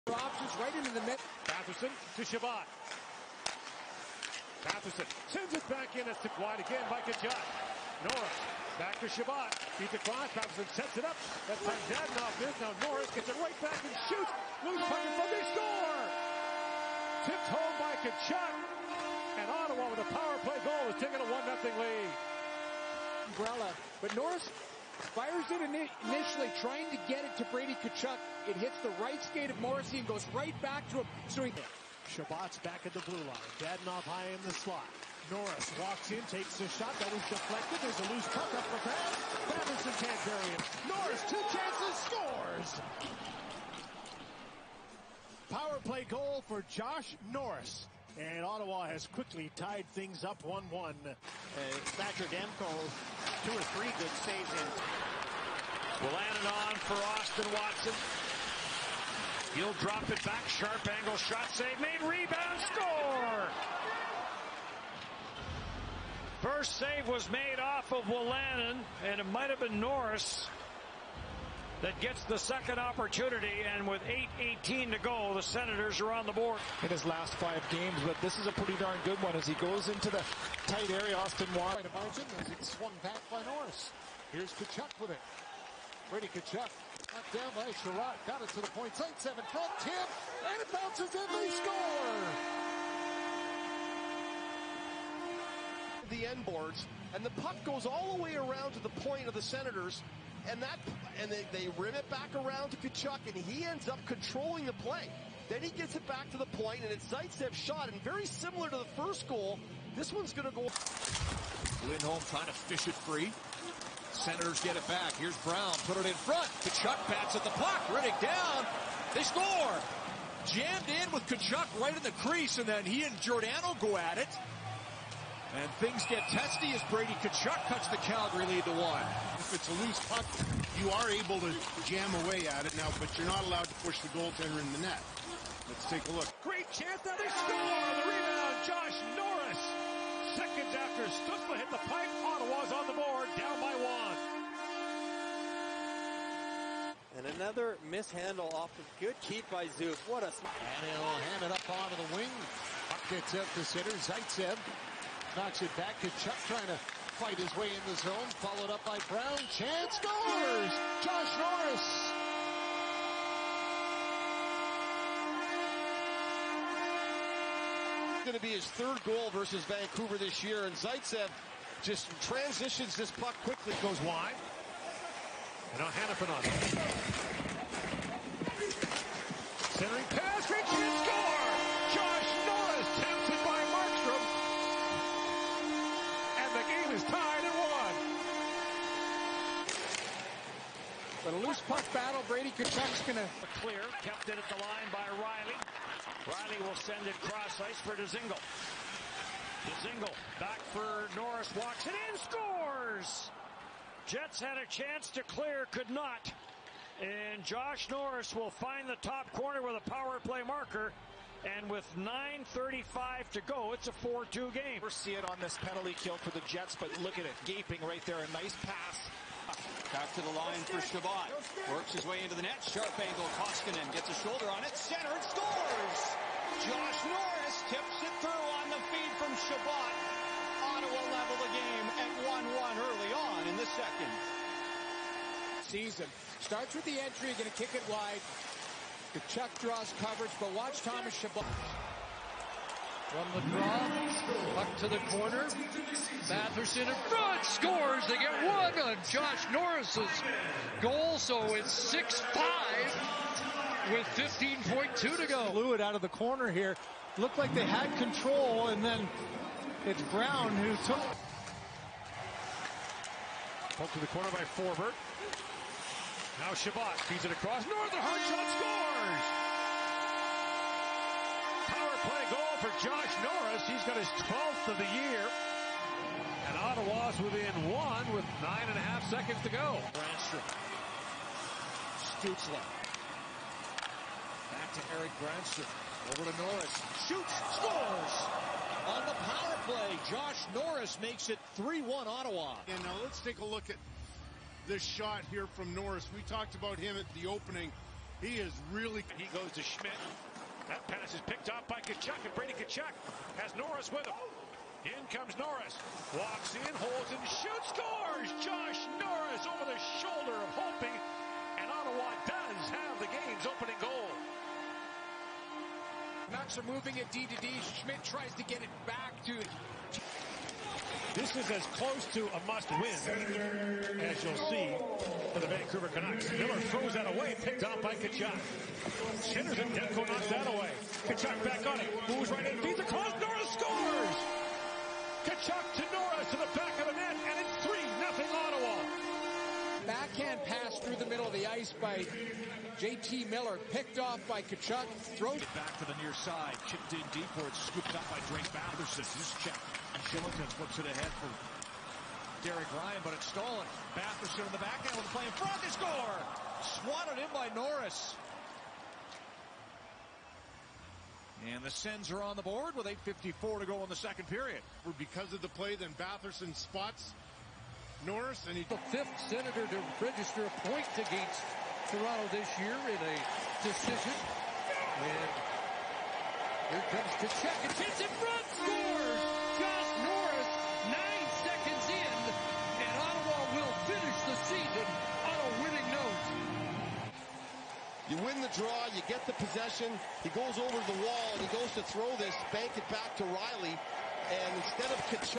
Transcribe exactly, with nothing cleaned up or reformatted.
Options right into the net. Batherson to Shabbat. Batherson sends it back in. It's tipped wide again by Kachuk. Norris back to Shabbat. Beats across. Batherson sets it up. That time Dadonov missed. Now Norris gets it right back and shoots. Loose puck in front. They score! Tipped home by Kachuk. And Ottawa with a power play goal is taking a one nothing lead. Umbrella. But Norris fires it initially, trying to get it to Brady Kachuk. It hits the right skate of Morrissey and goes right back to him. So he... Shabbat's back at the blue line. Dadonov high in the slot. Norris walks in, takes a shot. That is deflected. There's a loose puck up for grabs. Batherson can't bury it. Norris, two chances, scores! Power play goal for Josh Norris. And Ottawa has quickly tied things up one one. Uh, Thatcher Demko, two or three good saves in. Wolanin on for Austin Watson. He'll drop it back. Sharp angle shot save made. Rebound score! First save was made off of Wolanin, and it might have been Norris that gets the second opportunity, and with eight eighteen to go, the Senators are on the board. In his last five games, but this is a pretty darn good one as he goes into the tight area. Austin Watson. Margin as it's swung back by Norris. Here's Kachuk with it. Brady Kachuk. Knocked down by Sherratt. Got it to the point. Zaitsev in front. Tip. And it bounces in. They score! The end boards. And the puck goes all the way around to the point of the Senators. And that, and they, they rim it back around to Kachuk, and he ends up controlling the play. Then he gets it back to the point, and it's Zaitsev's shot. And very similar to the first goal, this one's going to go. Lindholm trying to fish it free. Senators get it back. Here's Brown. Put it in front. Kachuk bats at the puck. Riddick down. They score. Jammed in with Kachuk right in the crease, and then he and Giordano go at it. And things get testy as Brady Kachuk cuts the Calgary lead to one. If it's a loose puck, you are able to jam away at it now, but you're not allowed to push the goaltender in the net. Let's take a look. Great chance. Now they score. The rebound. Josh Norris. Seconds after Stutzla hit the pipe, Ottawa's on the board, down by one. And another mishandle off of good keep by Zook. What a... And he'll hand it up onto the wing. Puck gets up to center. Zaitsev knocks it back. Kachuk trying to fight his way in the zone. Followed up by Brown. Chance scores! Josh Norris! Going to be his third goal versus Vancouver this year, and Zaitsev just transitions this puck quickly. Goes wide. And now Hannafin on it. Centering pass, reach and score! Josh Norris taps it by Markstrom. And the game is tied at one. But a loose puck battle, Brady Kachuk's going to... Clear, kept it at the line by Riley. Riley will send it cross ice for Dzingel. Dzingel back for Norris, walks it in, scores! Jets had a chance to clear, could not. And Josh Norris will find the top corner with a power play marker. And with nine thirty-five to go, it's a four two game. We'll see it on this penalty kill for the Jets, but look at it, gaping right there. A nice pass. Back to the line for Shabbat. Works his way into the net. Sharp angle. Koskinen gets a shoulder on it. Centered. Scores! Josh Norris tips it through on the feed from Shabbat. Ottawa level the game at one one early on in the second. Season. Starts with the entry. Going to kick it wide. Kachuk draws coverage, but watch Thomas Shabbat. From the draw, puck to the corner. Batherson in front, scores. They get one on Josh Norris's goal, so it's six five with fifteen point two to go. Blew it out of the corner here. Looked like they had control, and then it's Brown who took. Pulled to the corner by Forbert. Now Shabbat feeds it across. North, the hard shot scores! Power play goal for Josh Norris. He's got his twelfth of the year. And Ottawa's within one with nine and a half seconds to go. Brandstrom. Stutzla. Back to Erik Brandstrom. Over to Norris. Shoots. Scores! On the power play, Josh Norris makes it three one Ottawa. And now let's take a look at this shot here from Norris. We talked about him at the opening. He is really... He goes to Schmidt. That pass is picked off by Tkachuk, and Brady Tkachuk has Norris with him. In comes Norris. Walks in, holds and shoots, scores! Josh Norris over the shoulder of Holtby, and Ottawa does have the game's opening goal. Canucks are moving it D to D. Schmidt tries to get it back to... This is as close to a must-win as you'll see for the Vancouver Canucks. Miller throws that away, picked off by Tkachuk. Sinners and Demko knocks that away. Tkachuk back on it, moves right in, feeds across, Norris scores! Tkachuk to Norris to the back of the net, and it's three nothing Ottawa. Backhand pass through the middle of the ice by J T Miller, picked off by Tkachuk. Throws it back to the near side, chipped in deep where it's scooped up by Drake Batherson. This check. Shillington flips it ahead for Derek Ryan, but it's stolen. Batherson in the backhand with the play in front. They score! Swatted in by Norris. And the Sens are on the board with eight fifty-four to go in the second period. Because of the play, then Batherson spots Norris, and he... The fifth Senator to register a point against Toronto this year in a decision. And here comes Tkachuk. It's hits in front, scores! Josh Norris, nine seconds in, and Ottawa will finish the season on a winning note. You win the draw, you get the possession, he goes over the wall, and he goes to throw this, bank it back to Riley, and instead of Tkachuk...